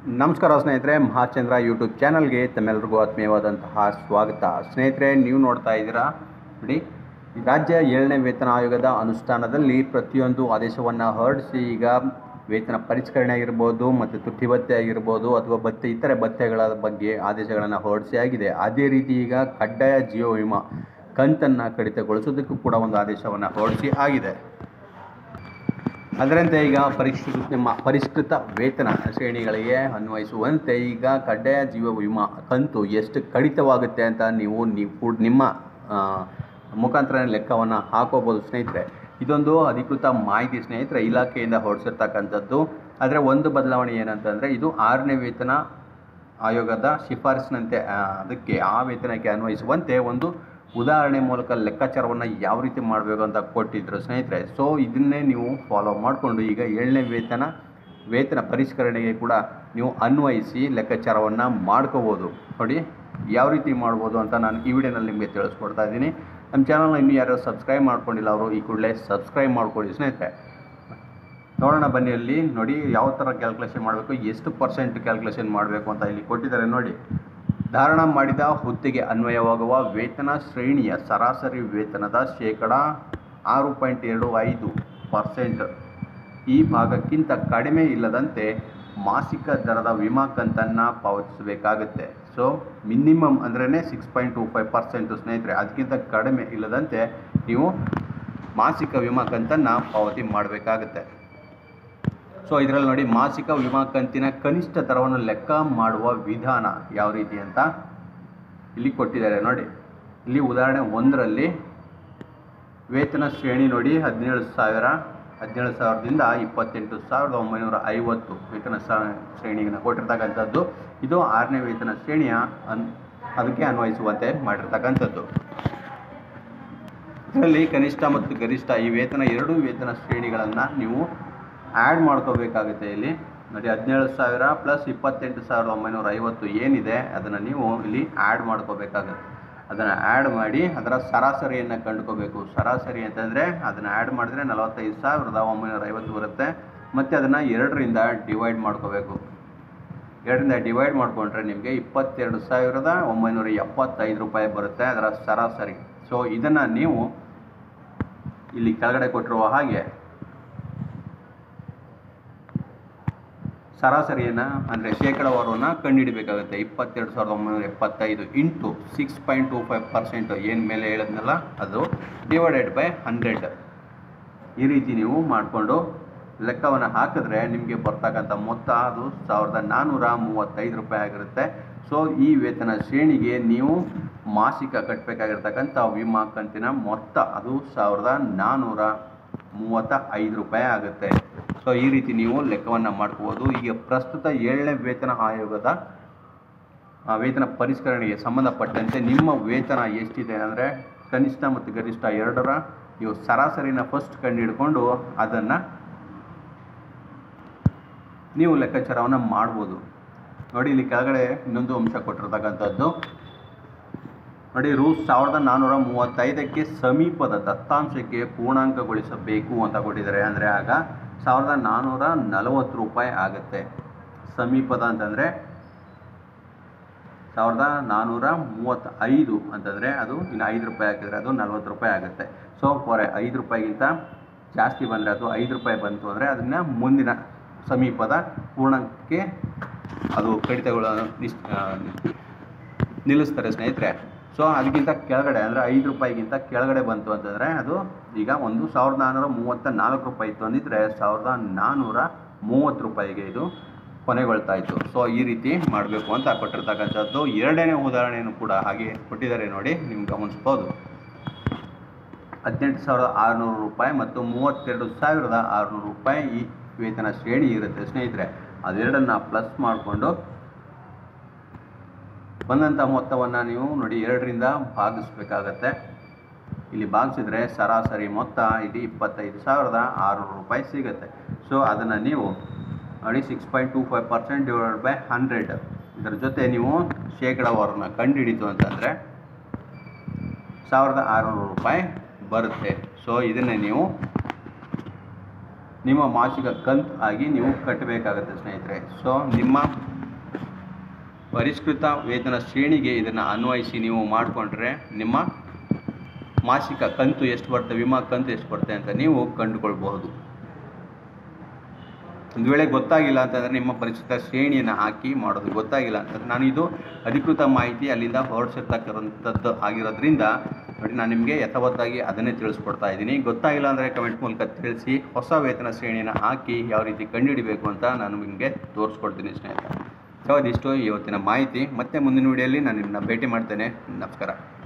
ನಮಸ್ಕಾರ ಸ್ನೇಹಿತರೆ, ಮಹಾಚಂದ್ರ ಯೂಟ್ಯೂಬ್ ಚಾನಲ್ಗೆ ತಮ್ಮೆಲ್ಲರಿಗೂ ಆತ್ಮೀಯವಾದಂತಹ ಸ್ವಾಗತ. ಸ್ನೇಹಿತರೆ, ನೀವು ನೋಡ್ತಾ ಇದ್ದೀರಾ ನೋಡಿ, ರಾಜ್ಯ 7ನೇ ವೇತನ ಆಯೋಗದ ಅನುಷ್ಠಾನದಲ್ಲಿ ಪ್ರತಿಯೊಂದು ಆದೇಶವನ್ನು ಹೊರಡಿಸಿ ಈಗ ವೇತನ ಪರಿಷ್ಕರಣೆ ಆಗಿರ್ಬೋದು ಮತ್ತು ತುಟ್ಟಿ ಭತ್ಯೆ ಆಗಿರ್ಬೋದು ಅಥವಾ ಇತರೆ ಭತ್ಯೆಗಳ ಬಗ್ಗೆ ಆದೇಶಗಳನ್ನು ಹೊರಡಿಸಿ ಆಗಿದೆ. ಅದೇ ರೀತಿ ಈಗ ಕಡ್ಡಾಯ ಜೀವ ವಿಮಾ ಕಂತನ್ನು ಕಡಿತಗೊಳಿಸೋದಕ್ಕೂ ಕೂಡ ಒಂದು ಆದೇಶವನ್ನು ಹೊರಡಿಸಿ ಆಗಿದೆ. ಅದರಂತೆ ಈಗ ಪರಿಷ್ಕೃತ ವೇತನ ಶ್ರೇಣಿಗಳಿಗೆ ಅನ್ವಯಿಸುವಂತೆ ಈಗ ಕಡ್ಡಾಯ ಜೀವ ವಿಮಾ ಕಂತು ಎಷ್ಟು ಕಡಿತವಾಗುತ್ತೆ ಅಂತ ನೀವು ನಿಮ್ಮ ಮುಖಾಂತರ ಲೆಕ್ಕವನ್ನು ಹಾಕೋಬೋದು ಸ್ನೇಹಿತರೆ. ಇದೊಂದು ಅಧಿಕೃತ ಮಾಹಿತಿ ಸ್ನೇಹಿತರೆ, ಇಲಾಖೆಯಿಂದ ಹೊರಡಿಸಿರ್ತಕ್ಕಂಥದ್ದು. ಆದರೆ ಒಂದು ಬದಲಾವಣೆ ಏನಂತಂದರೆ, ಇದು 6ನೇ ವೇತನ ಆಯೋಗದ ಶಿಫಾರಸಿನಂತೆ ಅದಕ್ಕೆ ಆ ವೇತನಕ್ಕೆ ಅನ್ವಯಿಸುವಂತೆ ಒಂದು ಉದಾಹರಣೆ ಮೂಲಕ ಲೆಕ್ಕಾಚಾರವನ್ನು ಯಾವ ರೀತಿ ಮಾಡಬೇಕು ಅಂತ ಕೊಟ್ಟಿದ್ದರು ಸ್ನೇಹಿತರೆ. ಸೊ ಇದನ್ನೇ ನೀವು ಫಾಲೋ ಮಾಡಿಕೊಂಡು ಈಗ 7ನೇ ವೇತನ ಪರಿಷ್ಕರಣೆಗೆ ಕೂಡ ನೀವು ಅನ್ವಯಿಸಿ ಲೆಕ್ಕಾಚಾರವನ್ನು ಮಾಡ್ಕೋಬೋದು. ನೋಡಿ ಯಾವ ರೀತಿ ಮಾಡ್ಬೋದು ಅಂತ ನಾನು ಈ ವಿಡಿಯೋನಲ್ಲಿ ನಿಮಗೆ ತಿಳಿಸ್ಕೊಡ್ತಾ ಇದ್ದೀನಿ. ನಮ್ಮ ಚಾನಲ್ನ ಇನ್ನೂ ಯಾರು ಸಬ್ಸ್ಕ್ರೈಬ್ ಮಾಡ್ಕೊಂಡಿಲ್ಲ ಅವರು ಈ ಕೂಡಲೇ ಸಬ್ಸ್ಕ್ರೈಬ್ ಮಾಡ್ಕೊಳ್ಳಿ ಸ್ನೇಹಿತರೆ. ನೋಡೋಣ ಬನ್ನಿ. ಅಲ್ಲಿ ನೋಡಿ ಯಾವ ಥರ ಕ್ಯಾಲ್ಕುಲೇಷನ್ ಮಾಡಬೇಕು, ಎಷ್ಟು ಪರ್ಸೆಂಟ್ ಕ್ಯಾಲ್ಕುಲೇಷನ್ ಮಾಡಬೇಕು ಅಂತ ಇಲ್ಲಿ ಕೊಟ್ಟಿದ್ದಾರೆ ನೋಡಿ. ಧಾರಣ ಮಾಡಿದ ಹುದ್ದೆಗೆ ಅನ್ವಯವಾಗುವ ವೇತನ ಶ್ರೇಣಿಯ ಸರಾಸರಿ ವೇತನದ ಶೇಕಡಾ 6.25% ಈ ಭಾಗಕ್ಕಿಂತ ಕಡಿಮೆ ಇಲ್ಲದಂತೆ ಮಾಸಿಕ ದರದ ವಿಮಾ ಕಂತನ್ನು ಪಾವತಿಸಬೇಕಾಗುತ್ತೆ. ಸೊ ಮಿನಿಮಮ್ ಅಂದ್ರೇ 6.25% ಸ್ನೇಹಿತರೆ. ಅದಕ್ಕಿಂತ ಕಡಿಮೆ ಇಲ್ಲದಂತೆ ನೀವು ಮಾಸಿಕ ವಿಮಾ ಕಂತನ್ನು ಪಾವತಿ ಮಾಡಬೇಕಾಗುತ್ತೆ. ಸೊ ಇದರಲ್ಲಿ ನೋಡಿ, ಮಾಸಿಕ ವಿಮಾ ಕಂತಿನ ಕನಿಷ್ಠ ದರವನ್ನು ಲೆಕ್ಕ ಮಾಡುವ ವಿಧಾನ ಯಾವ ರೀತಿ ಅಂತ ಇಲ್ಲಿ ಕೊಟ್ಟಿದ್ದಾರೆ ನೋಡಿ. ಇಲ್ಲಿ ಉದಾಹರಣೆ 1ರಲ್ಲಿ ವೇತನ ಶ್ರೇಣಿ ನೋಡಿ 17,000ದಿಂದ 28,950 ವೇತನ ಶ್ರೇಣಿಯನ್ನು ಕೊಟ್ಟಿರ್ತಕ್ಕಂಥದ್ದು. ಇದು 6ನೇ ವೇತನ ಶ್ರೇಣಿಯ ಅದಕ್ಕೆ ಅನ್ವಯಿಸುವಂತೆ ಮಾಡಿರ್ತಕ್ಕಂಥದ್ದು. ಇದರಲ್ಲಿ ಕನಿಷ್ಠ ಮತ್ತು ಗರಿಷ್ಠ ಈ ಎರಡೂ ವೇತನ ಶ್ರೇಣಿಗಳನ್ನು ನೀವು ಆ್ಯಡ್ ಮಾಡ್ಕೋಬೇಕಾಗುತ್ತೆ. ಇಲ್ಲಿ ನೋಡಿ 17,000 ಪ್ಲಸ್ 28,950 ಏನಿದೆ ಅದನ್ನು ನೀವು ಇಲ್ಲಿ ಆ್ಯಡ್ ಮಾಡ್ಕೋಬೇಕಾಗುತ್ತೆ. ಅದನ್ನು ಆ್ಯಡ್ ಮಾಡಿ ಅದರ ಸರಾಸರಿಯನ್ನು ಕಂಡುಕೋಬೇಕು. ಸರಾಸರಿ ಅಂತಂದರೆ ಅದನ್ನು ಆ್ಯಡ್ ಮಾಡಿದ್ರೆ 45,950 ಬರುತ್ತೆ. ಮತ್ತು ಅದನ್ನು 2ರಿಂದ ಡಿವೈಡ್ ಮಾಡ್ಕೋಬೇಕು. 2ರಿಂದ ಡಿವೈಡ್ ಮಾಡಿಕೊಂಡ್ರೆ ನಿಮಗೆ 22,975 ರೂಪಾಯಿ ಬರುತ್ತೆ ಅದರ ಸರಾಸರಿ. ಸೊ ಇದನ್ನು ನೀವು ಇಲ್ಲಿ ಕೆಳಗಡೆ ಕೊಟ್ಟಿರುವ ಹಾಗೆ ಸರಾಸರಿಯನ್ನು ಅಂದರೆ ಶೇಕಡಾವಾರವನ್ನು ಕಂಡುಹಿಡಬೇಕಾಗುತ್ತೆ. 22,975 ಇಂಟು 6.25% ಏನು ಮೇಲೆ ಹೇಳಿದ್ನಲ್ಲ ಅದು ಡಿವೈಡೆಡ್ ಬೈ 100. ಈ ರೀತಿ ನೀವು ಮಾಡಿಕೊಂಡು ಲೆಕ್ಕವನ್ನು ಹಾಕಿದ್ರೆ ನಿಮಗೆ ಬರ್ತಕ್ಕಂಥ ಮೊತ್ತ ಅದು 1,435 ರೂಪಾಯಿ ಆಗಿರುತ್ತೆ. ಸೊ ಈ ವೇತನ ಶ್ರೇಣಿಗೆ ನೀವು ಮಾಸಿಕ ಕಟ್ಟಬೇಕಾಗಿರ್ತಕ್ಕಂಥ ವಿಮಾ ಕಂತಿನ ಮೊತ್ತ ಅದು 1,435 ರೂಪಾಯಿ ಆಗುತ್ತೆ. ಸೊ ಈ ರೀತಿ ನೀವು ಲೆಕ್ಕವನ್ನು ಮಾಡ್ಕೋಬೋದು. ಈಗ ಪ್ರಸ್ತುತ 7ನೇ ವೇತನ ಆಯೋಗದ ವೇತನ ಪರಿಷ್ಕರಣೆಗೆ ಸಂಬಂಧಪಟ್ಟಂತೆ ನಿಮ್ಮ ವೇತನ ಎಷ್ಟಿದೆ ಅಂದರೆ ಕನಿಷ್ಠ ಮತ್ತು ಗರಿಷ್ಠ ಎರಡರ ನೀವು ಸರಾಸರಿನ ಫಸ್ಟ್ ಕಂಡುಹಿಡ್ಕೊಂಡು ಅದನ್ನು ನೀವು ಲೆಕ್ಕಾಚಾರವನ್ನು ಮಾಡ್ಬೋದು. ನೋಡಿ ಇಲ್ಲಿ ಕೆಳಗಡೆ ಇನ್ನೊಂದು ಅಂಶ ಕೊಟ್ಟಿರ್ತಕ್ಕಂಥದ್ದು ನೋಡಿ, ರೂ 1,435ಕ್ಕೆ ಸಮೀಪದ ದತ್ತಾಂಶಕ್ಕೆ ಪೂರ್ಣಾಂಕಗೊಳಿಸಬೇಕು ಅಂತ ಕೊಟ್ಟಿದ್ದಾರೆ. ಅಂದರೆ ಆಗ 1,440 ರೂಪಾಯಿ ಆಗುತ್ತೆ. ಸಮೀಪದ ಅಂತಂದರೆ 1,435 ಅಂತಂದರೆ ಅದು ಇನ್ನು 5 ರೂಪಾಯಿ ಹಾಕಿದರೆ ಅದು 40 ರೂಪಾಯಿ ಆಗುತ್ತೆ. ಸೊ 5 ರೂಪಾಯಿಗಿಂತ ಜಾಸ್ತಿ ಬಂದರೆ ಅದು 5 ರೂಪಾಯಿ ಬಂತು ಅಂದರೆ ಅದನ್ನು ಮುಂದಿನ ಸಮೀಪದ ಪೂರ್ಣಾಂಕಕ್ಕೆ ಅದು ಕಡಿತಗಳು ನಿಲ್ಲಿಸ್ತಾರೆ ಸ್ನೇಹಿತರೆ. ಸೊ ಅದಕ್ಕಿಂತ ಕೆಳಗಡೆ ಅಂದರೆ 5 ರೂಪಾಯಿಗಿಂತ ಕೆಳಗಡೆ ಬಂತು ಅಂತಂದರೆ ಅದು ಈಗ 1,434 ರೂಪಾಯಿ ಇತ್ತು ಅಂದಿದ್ರೆ 1,430 ರೂಪಾಯಿಗೆ ಇದು ಕೊನೆಗೊಳ್ತಾ ಇತ್ತು. ಸೊ ಈ ರೀತಿ ಮಾಡಬೇಕು ಅಂತ ಕೊಟ್ಟಿರ್ತಕ್ಕಂಥದ್ದು. 2ನೇ ಉದಾಹರಣೆಯನ್ನು ಕೂಡ ಹಾಗೆ ಕೊಟ್ಟಿದ್ದಾರೆ ನೋಡಿ, ನಿಮ್ಗೆ ಗಮನಿಸ್ಬೋದು. 18,600 ರೂಪಾಯಿ ಮತ್ತು 32,600 ರೂಪಾಯಿ ಈ ವೇತನ ಶ್ರೇಣಿ ಇರುತ್ತೆ ಸ್ನೇಹಿತರೆ. ಅದೆರಡನ್ನು ಪ್ಲಸ್ ಮಾಡಿಕೊಂಡು ಬಂದಂಥ ಮೊತ್ತವನ್ನು ನೀವು ನೋಡಿ 2ರಿಂದ ಭಾಗಿಸ್ಬೇಕಾಗತ್ತೆ. ಇಲ್ಲಿ ಭಾಗಿಸಿದ್ರೆ ಸರಾಸರಿ ಮೊತ್ತ ಇಲ್ಲಿ 25,600 ರೂಪಾಯಿ ಸಿಗುತ್ತೆ. ಸೊ ಅದನ್ನು ನೀವು ನೋಡಿ 6.25% ಡಿವೈಡೆಡ್ ಬೈ 100 ಇದರ ಜೊತೆ ನೀವು ಶೇಕಡಾವಾರನ್ನು ಕಂಡುಹಿಡಿತು ಅಂತಂದರೆ 1,600 ರೂಪಾಯಿ ಬರುತ್ತೆ. ಸೊ ಇದನ್ನೇ ನೀವು ನಿಮ್ಮ ಮಾಸಿಕ ಕಂತು ಆಗಿ ನೀವು ಕಟ್ಟಬೇಕಾಗುತ್ತೆ ಸ್ನೇಹಿತರೆ. ಸೊ ನಿಮ್ಮ ಪರಿಷ್ಕೃತ ವೇತನ ಶ್ರೇಣಿಗೆ ಇದನ್ನು ಅನ್ವಯಿಸಿ ನೀವು ಮಾಡಿಕೊಂಡ್ರೆ ನಿಮ್ಮ ಮಾಸಿಕ ಕಂತು ಎಷ್ಟು ಬರುತ್ತೆ, ವಿಮಾ ಕಂತು ಎಷ್ಟು ಬರುತ್ತೆ ಅಂತ ನೀವು ಕಂಡುಕೊಳ್ಬಹುದು. ಒಂದು ವೇಳೆ ಗೊತ್ತಾಗಿಲ್ಲ ಅಂತಂದರೆ ನಿಮ್ಮ ಪರಿಷ್ಕೃತ ಶ್ರೇಣಿಯನ್ನು ಹಾಕಿ ಮಾಡೋದು. ಗೊತ್ತಾಗಿಲ್ಲ ಅಂತಂದರೆ ನಾನು ಇದು ಅಧಿಕೃತ ಮಾಹಿತಿ ಅಲ್ಲಿಂದ ಹೊರಡಿಸಿರ್ತಕ್ಕಂಥದ್ದು ಆಗಿರೋದ್ರಿಂದ ನೋಡಿ ನಾನು ನಿಮಗೆ ಯಥಾವತ್ತಾಗಿ ಅದನ್ನೇ ತಿಳಿಸ್ಕೊಡ್ತಾ ಇದ್ದೀನಿ. ಗೊತ್ತಾಗಿಲ್ಲ ಅಂದರೆ ಕಮೆಂಟ್ ಮೂಲಕ ತಿಳಿಸಿ. ಹೊಸ ವೇತನ ಶ್ರೇಣಿಯನ್ನು ಹಾಕಿ ಯಾವ ರೀತಿ ಕಂಡುಹಿಡಬೇಕು ಅಂತ ನಾನು ನಿಮಗೆ ತೋರಿಸ್ಕೊಡ್ತೀನಿ ಸ್ನೇಹಿತರೆ. ಸೊ ಅದಿಷ್ಟು ಇವತ್ತಿನ ಮಾಹಿತಿ. ಮತ್ತೆ ಮುಂದಿನ ವಿಡಿಯೋಲಿ ನಾನು ನಿಮ್ಮನ್ನ ಭೇಟಿ ಮಾಡ್ತೇನೆ. ನಮಸ್ಕಾರ.